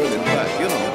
turning back, you know.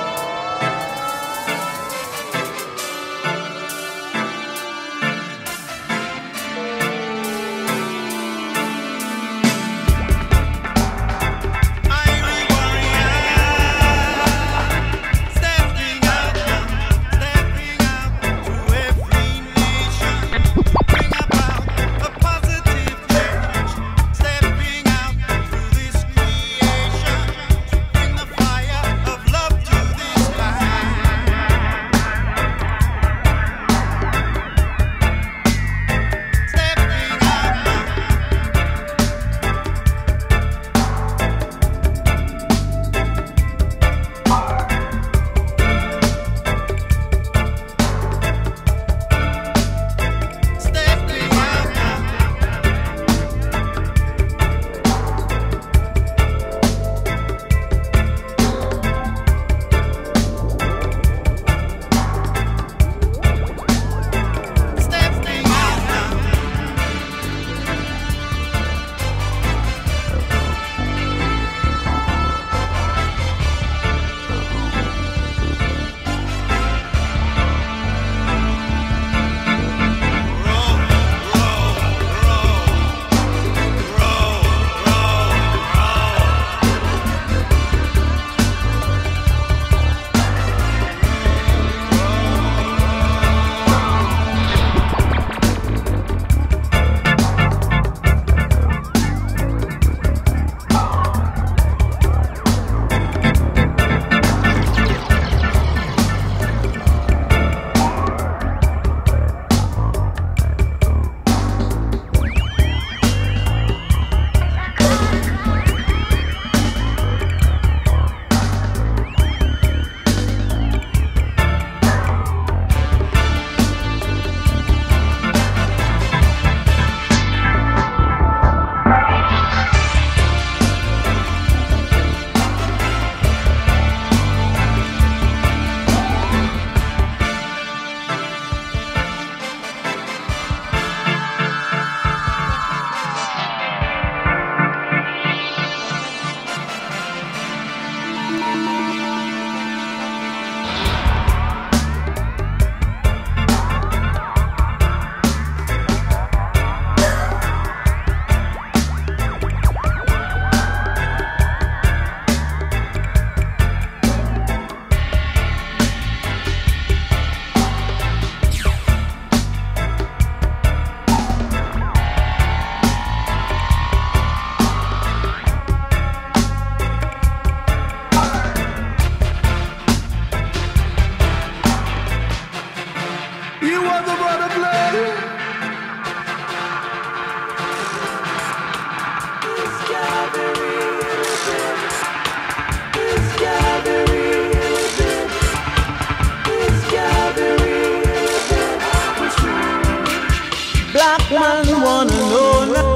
Black man wanna know now.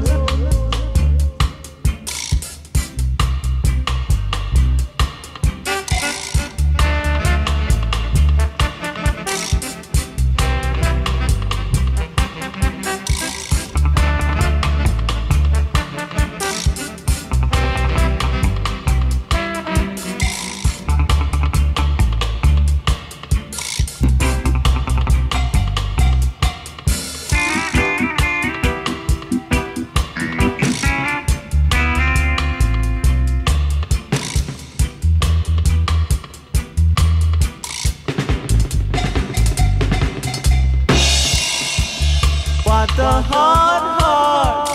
What a hard heart.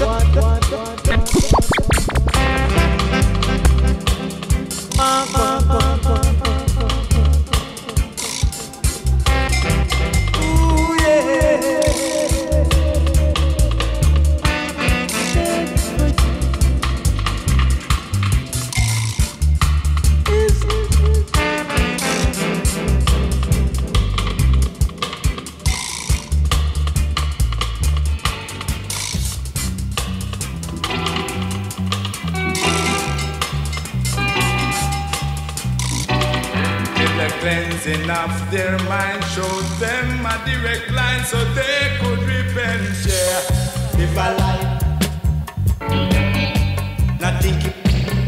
Cleansing of their mind, show them a direct line so they could repent. Yeah, live a life, not think it.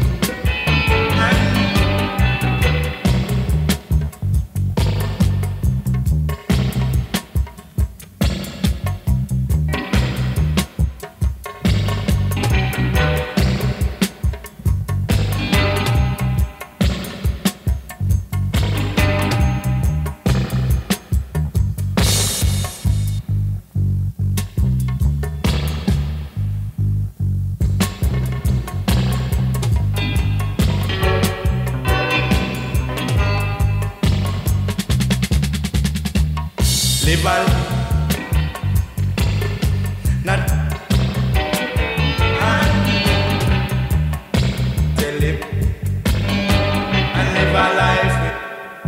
Live a not to live and live a life with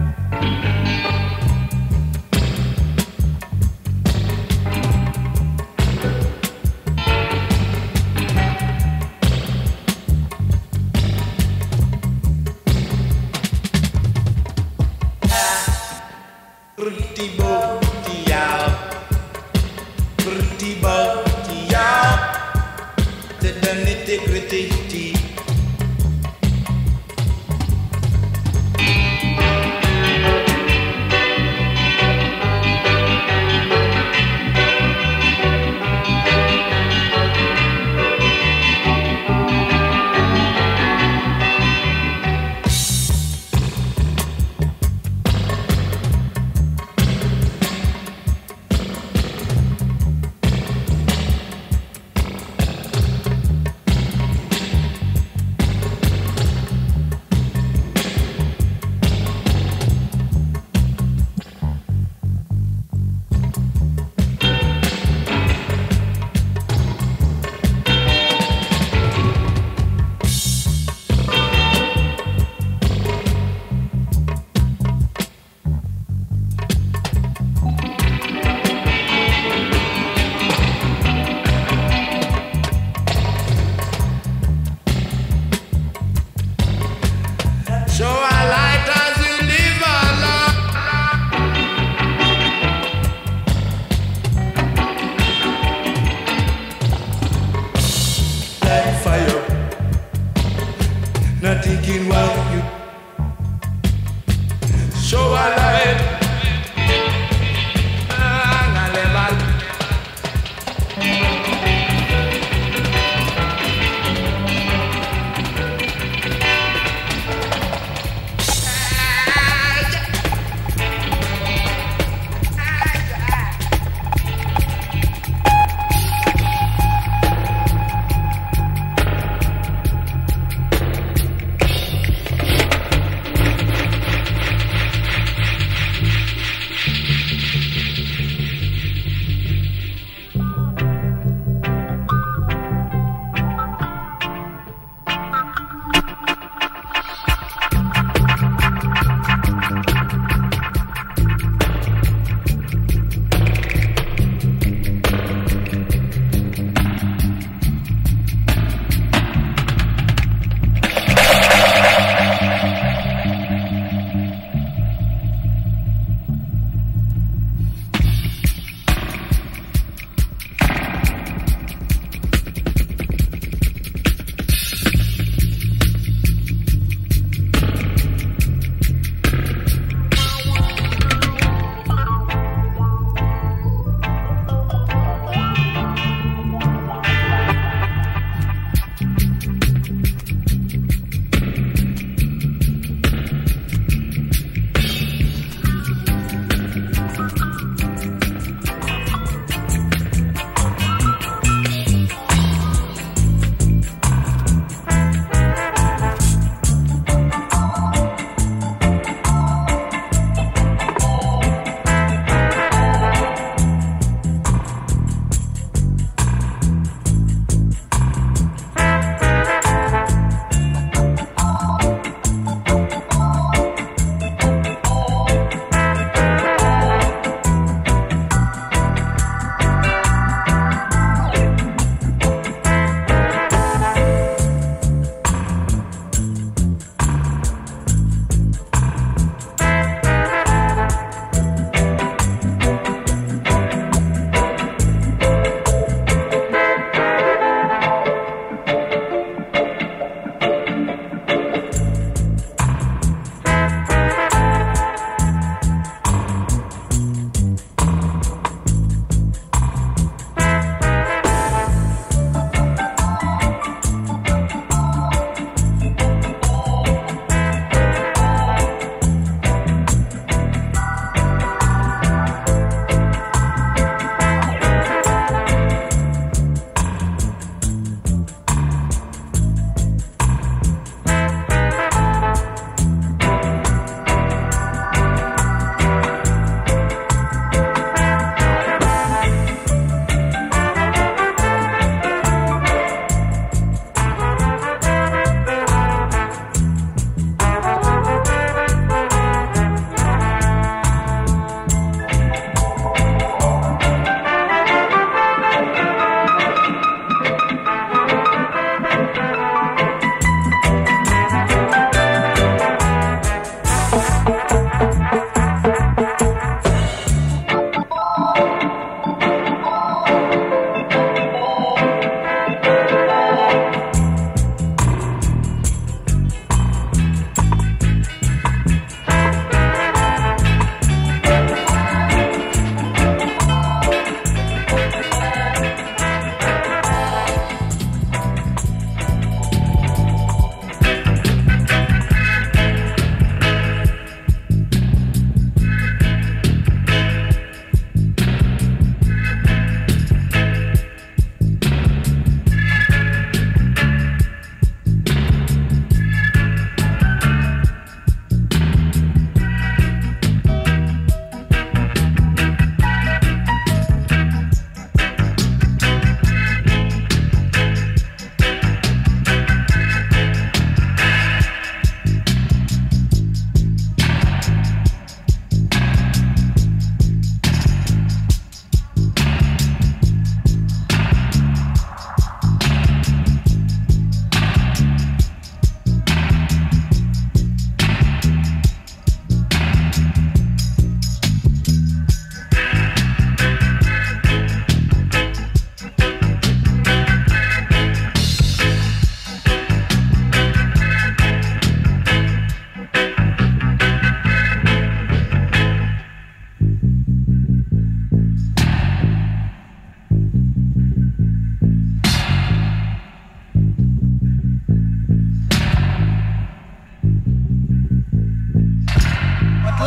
integrity.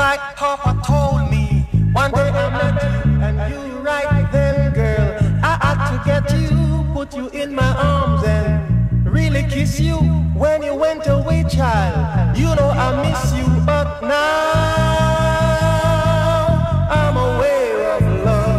like Papa told me. One day I met you and you right then, girl. I had to get you, put you in my arms and really kiss you when you went away, child. You know I miss you, but now I'm aware of love.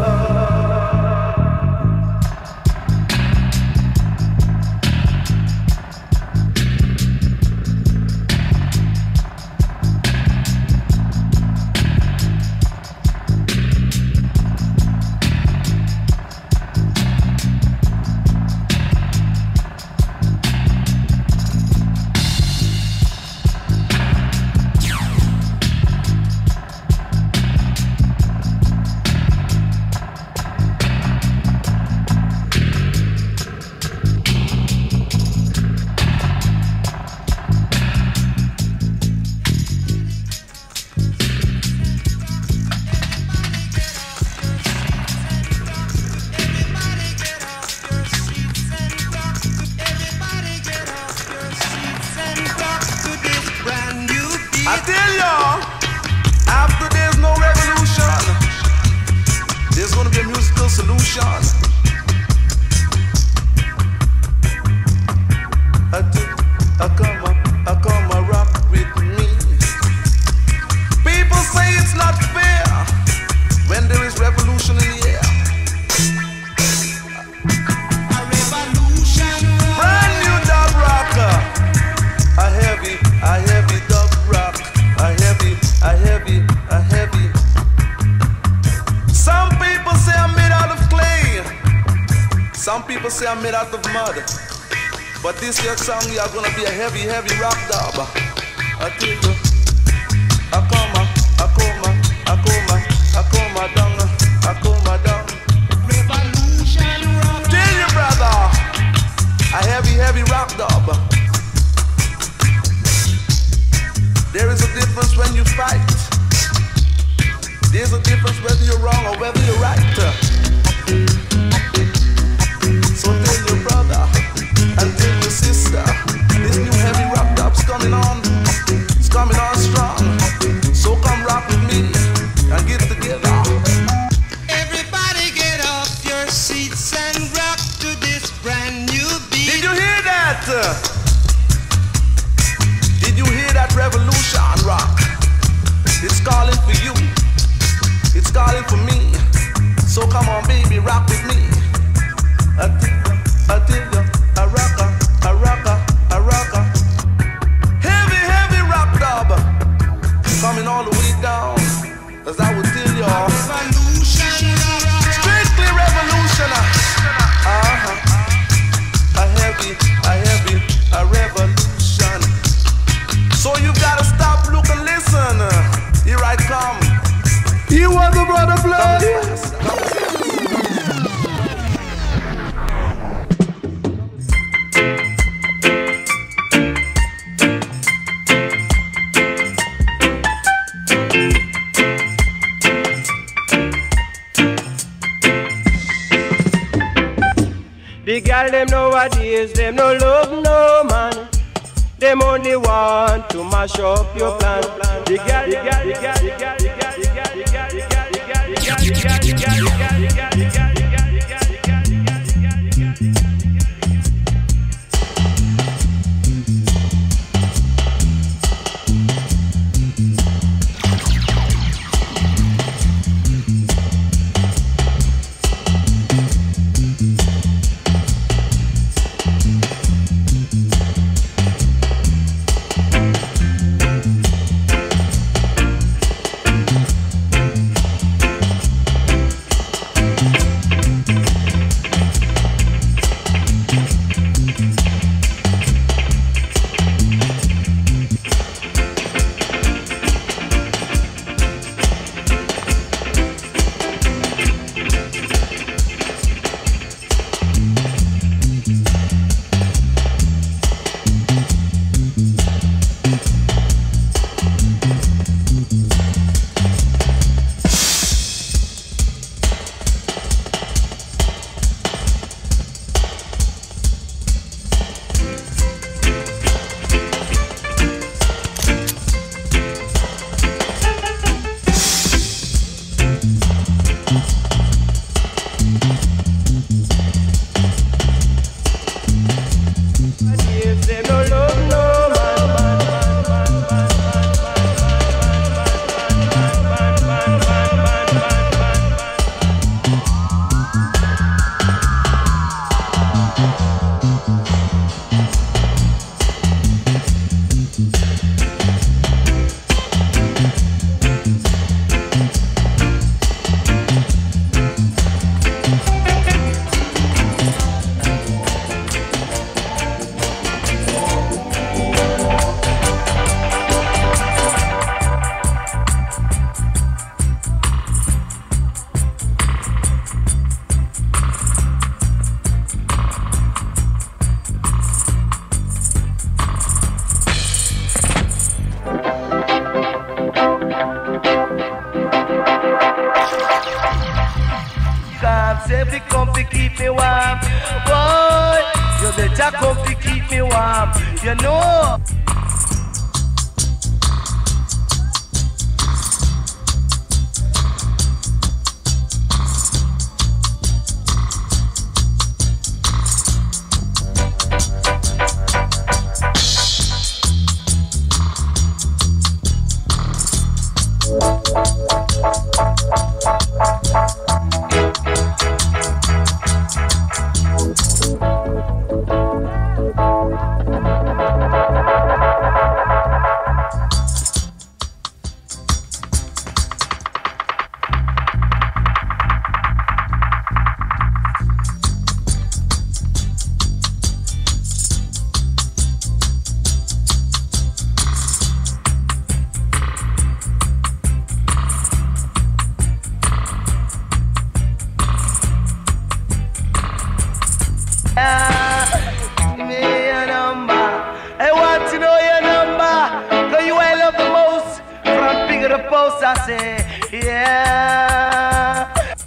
I tell y'all, after there's no revolution, there's gonna be a musical solution. I come rock with me. People say it's not fair when there is revolution in the air. A revolution. Brand new dub rocker. A heavy dub rock. A heavy. Some people say I'm made out of clay. Some people say I'm made out of mud. But this here song here gonna be a heavy rock dub. I tell you, I come down. Revolution rock. Tell you, brother, a heavy rock dub. There is a difference when you fight. There's a difference whether you're wrong or whether you're right. So tell your brother and tell your sister, this new heavy rock dub's coming on. It's coming on strong. So come rock with me and get together. Everybody get off your seats and rock to this brand new beat. Did you hear that? Did you hear that revolution rock? It's calling for you. It's calling for me. So come on, baby, rock with me. I tell you, a rocker. Heavy rock dub. Coming all the way down. As I would tell y'all. Strictly revolution. A revolution. So you gotta stop, look and listen. Here I come. You are the brother blood. The girl them nowadays, them no love no man. Them only want to mash up your plan. The me warm. Boy, you better come to keep me warm. You know. Give me your number. I want to know your number. Cause you I love the most. From big of the post I say, yeah.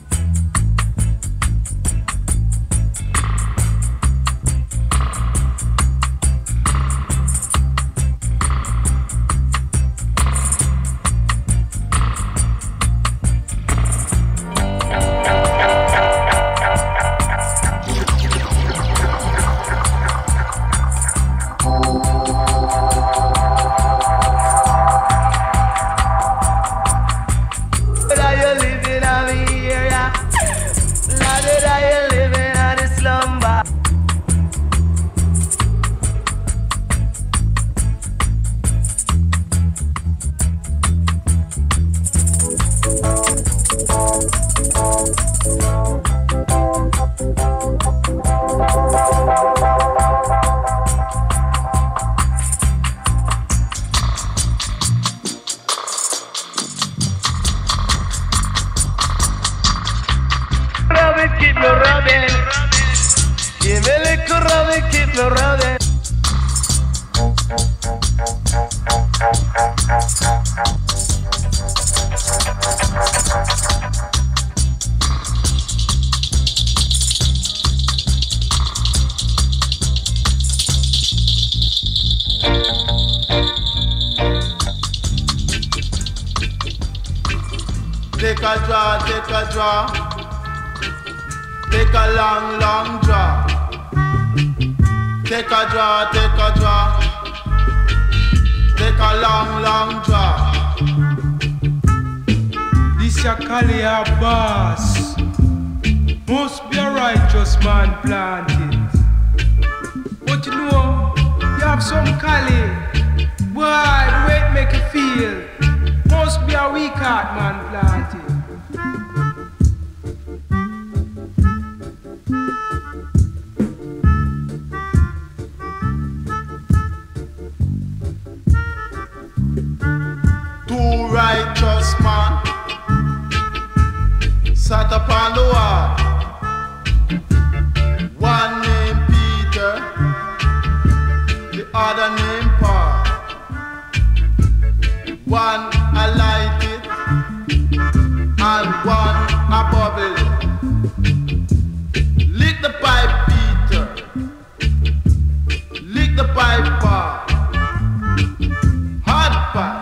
Keep me rubbing. Give me a little rubbing, keep me rubbing. Take a draw, take a draw. Take a long, long draw. Take a draw, take a draw. Take a long, long draw. This your Cali a boss. Must be a righteous man planted. But you know, you have some Cali. Boy, the way it make you feel. Must be a weak heart man planted. Righteous man sat upon the wall. One named Peter, the other named Paul. One a lighted and one a bubbly. Lick the pipe, Peter. Lick the pipe, Paul. Hot pipe.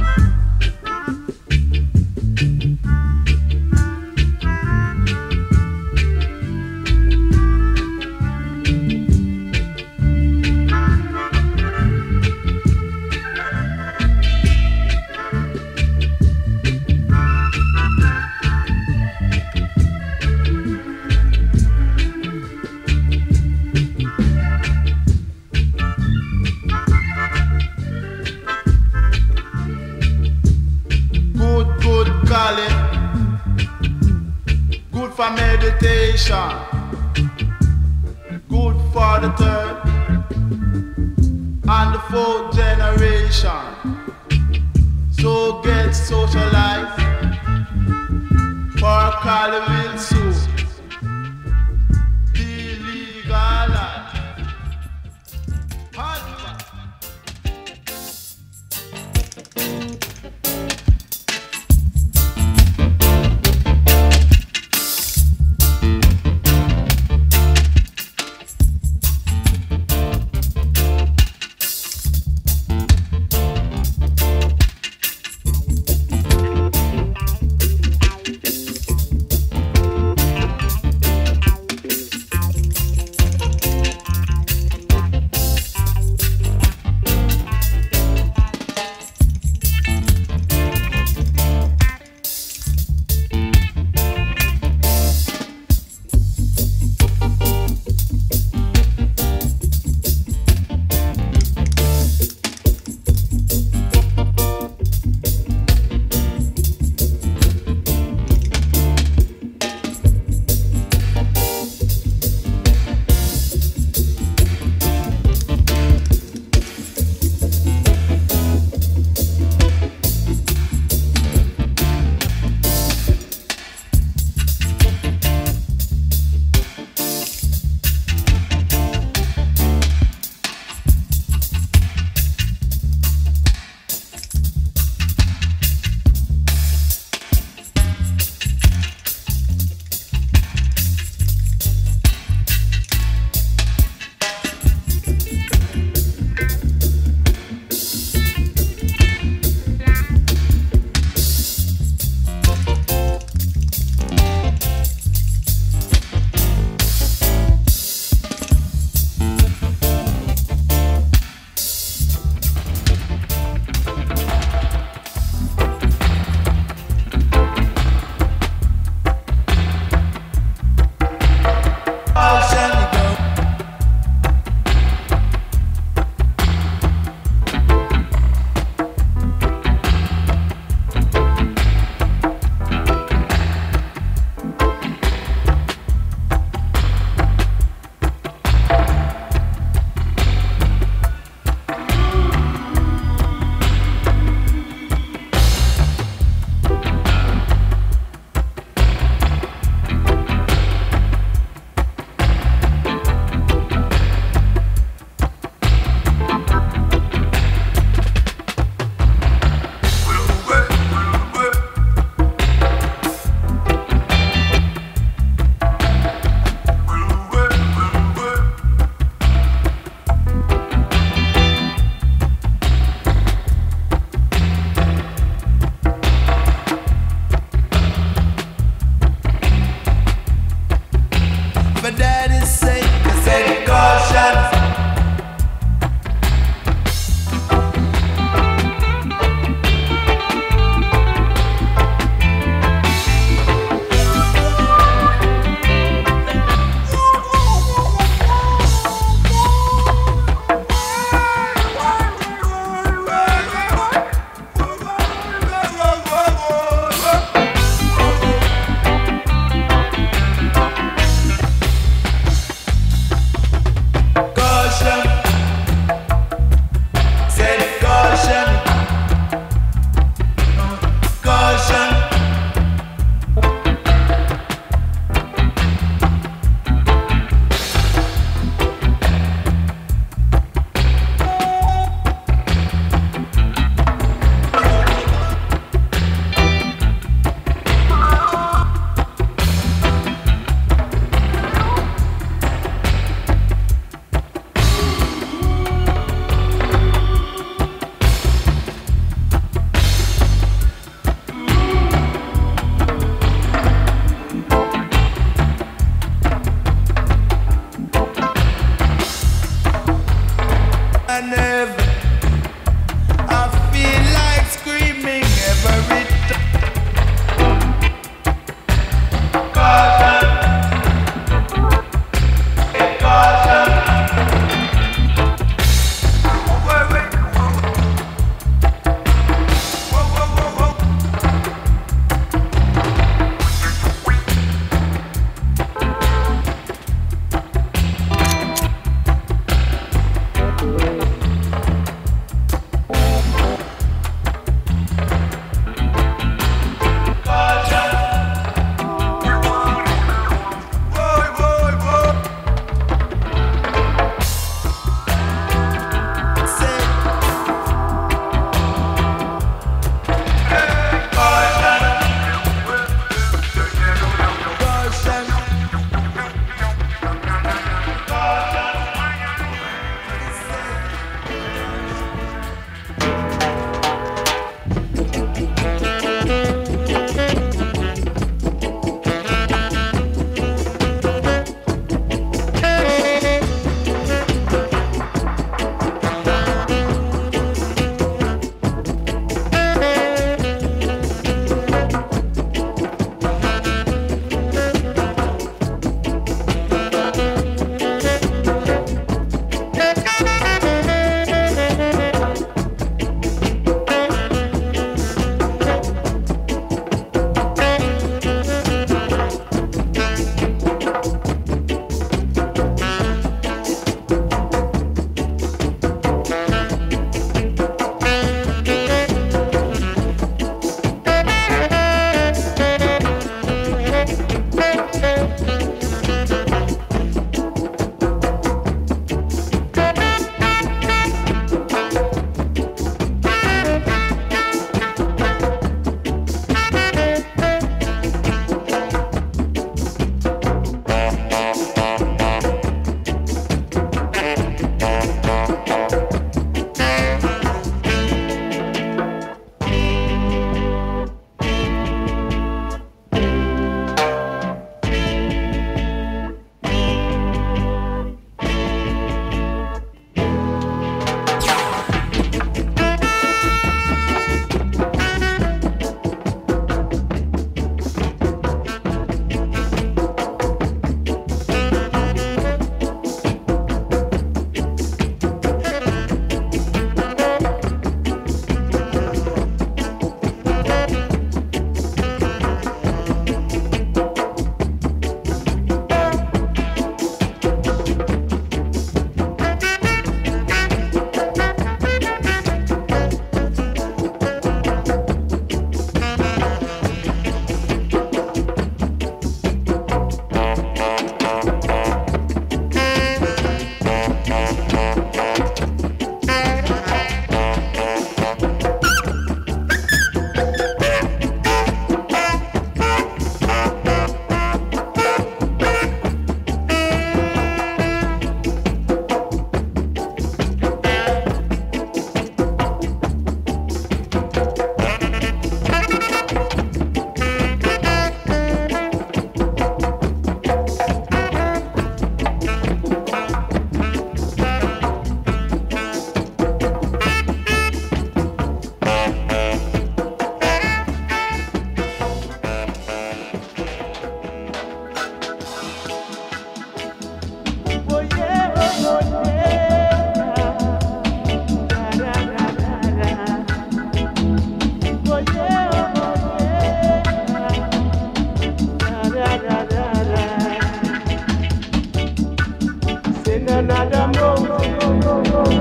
Good for meditation, good for the third and the fourth generation. So get socialized for Cali will soon be legalized. daddy say, you said caution.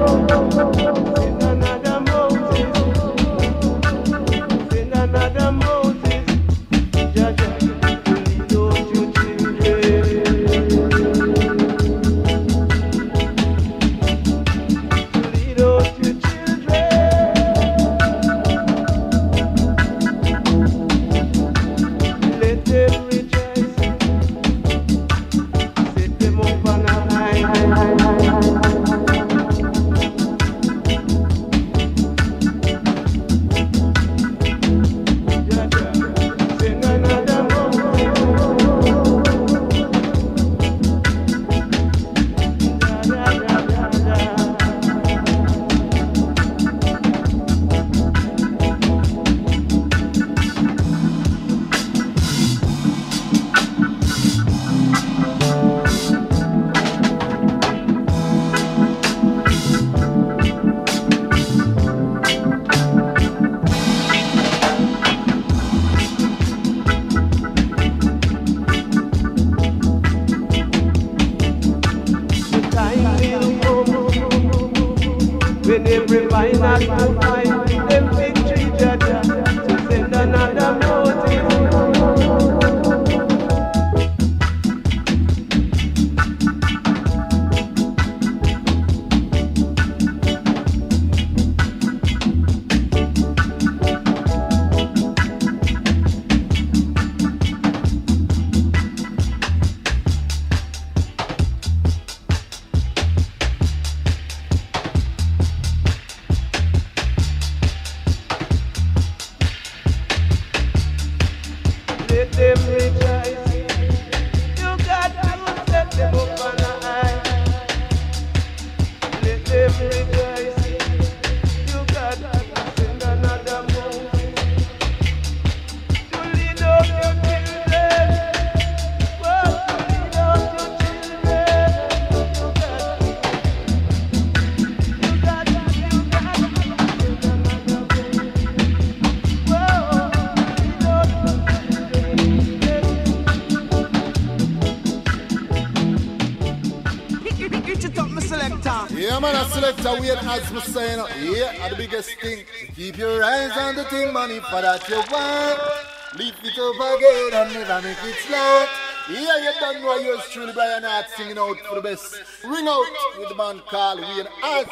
Yeah, man, a selector wait as me saying, yeah, the biggest thing. Keep your eyes on the thing, money for that you want. Leave it over again and never make it slack. Yeah, you don't know yours truly, Brian Hart singing out for the best. Ring out with the man called Wayne Hart.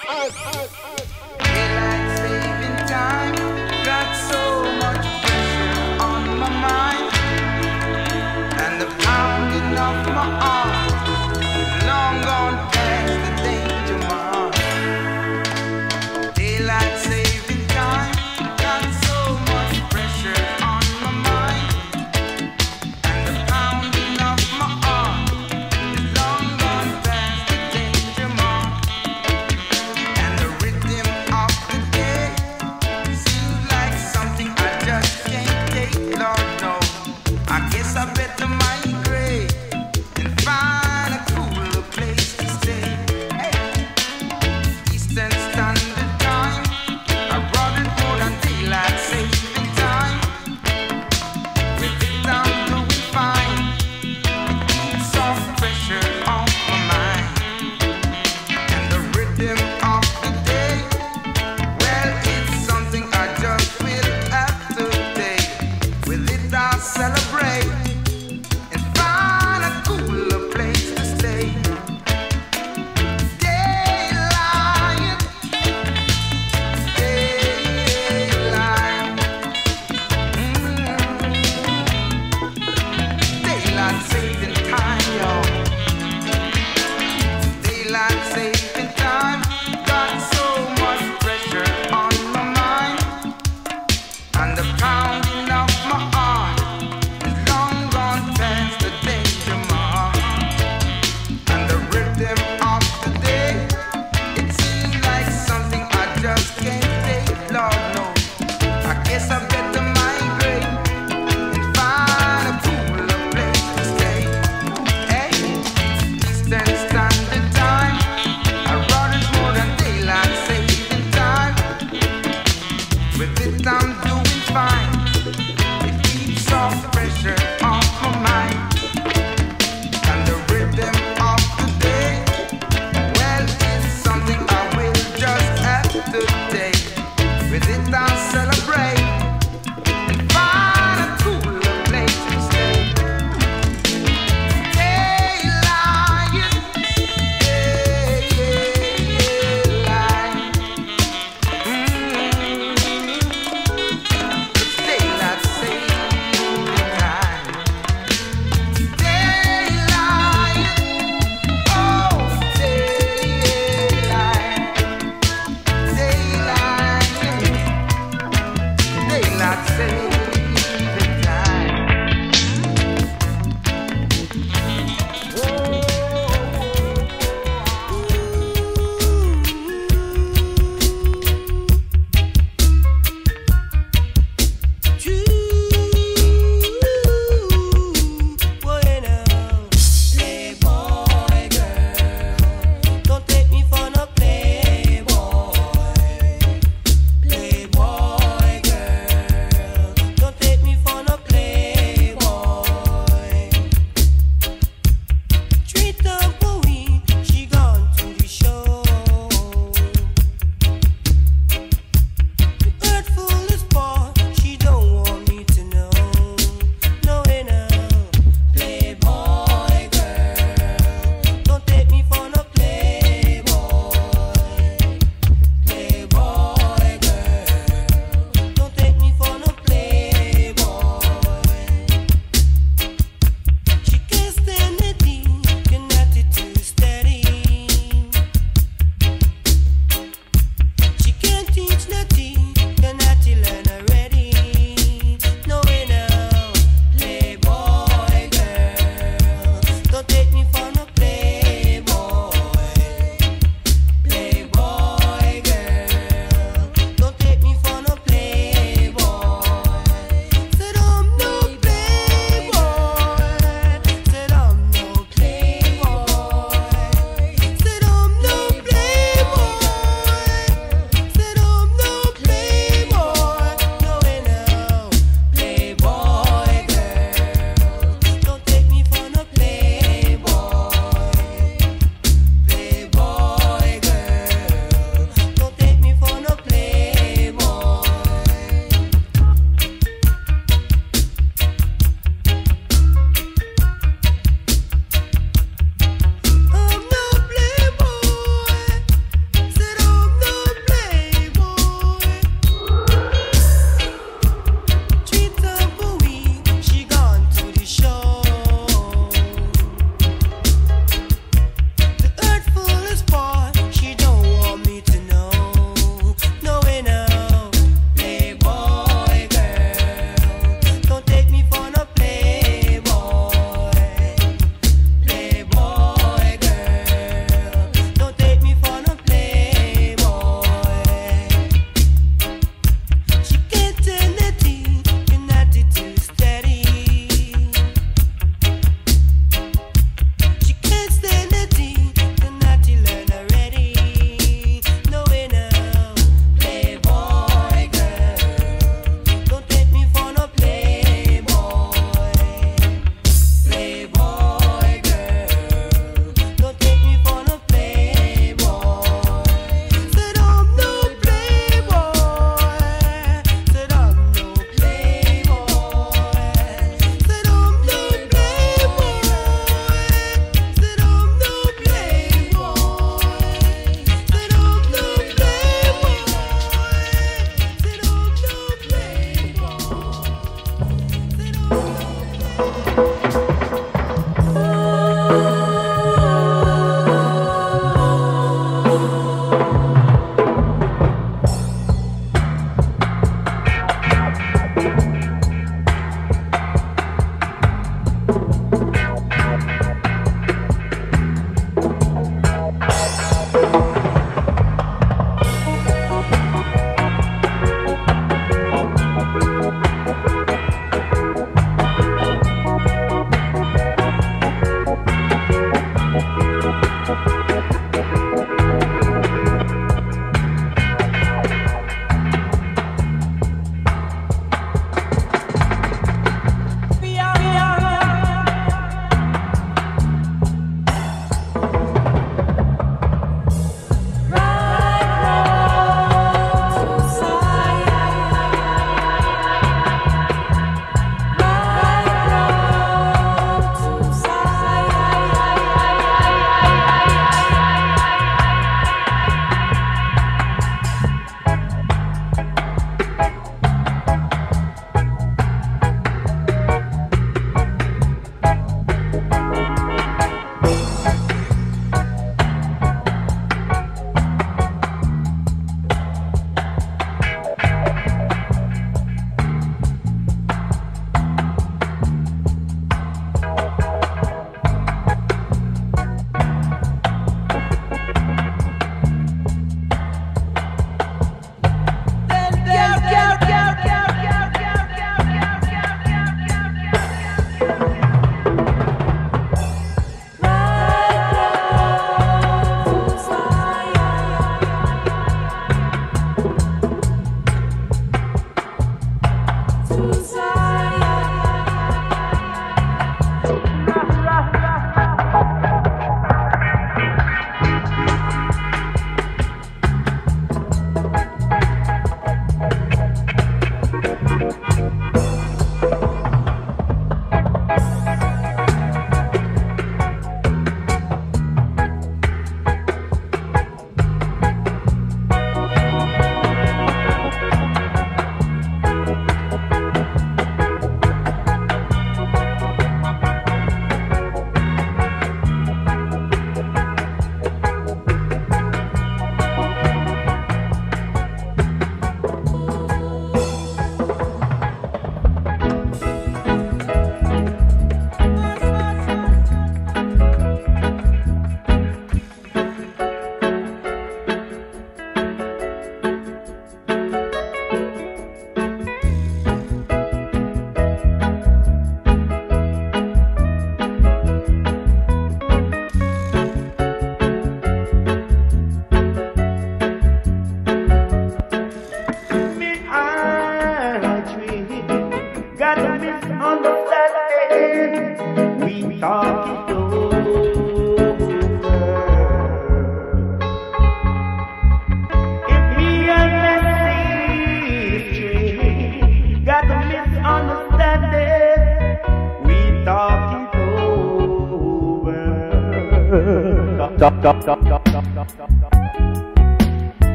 Daylight saving time, got so much pressure on my mind, and the pounding of my heart is long gone past the danger mark. Daylight saving time, got so much pressure on my mind, and the pounding of my heart is long gone past the danger mark. And the rhythm of the day seems like something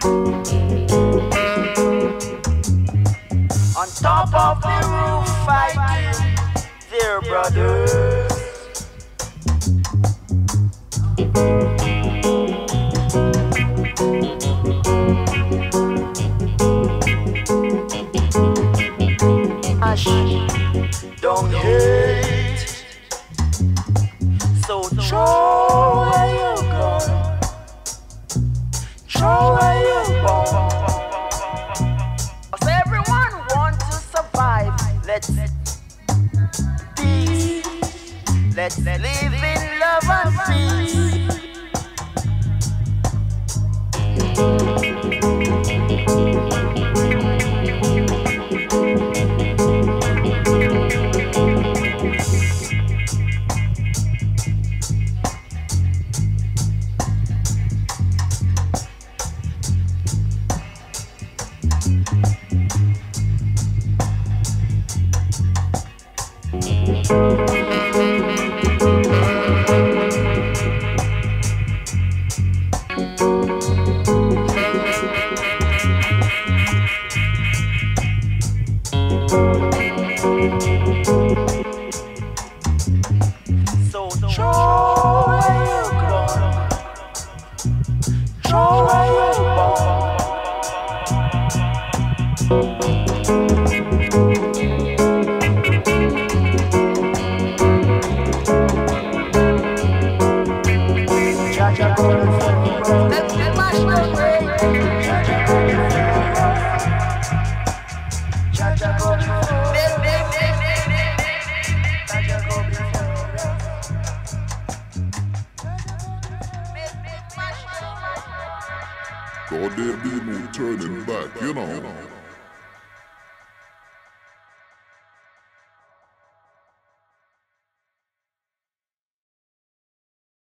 On top of the roof fighting their brothers. Hush, don't hate. So throw away your gun, throw away your bomb. 'Cause everyone wants to survive. Let's peace. Let's live in love and peace. So throw away your gun, throw away your bomb. Jaja gonna let's mash the brain. Jaja gonna Jaja gonna God, there be no turning back, you know.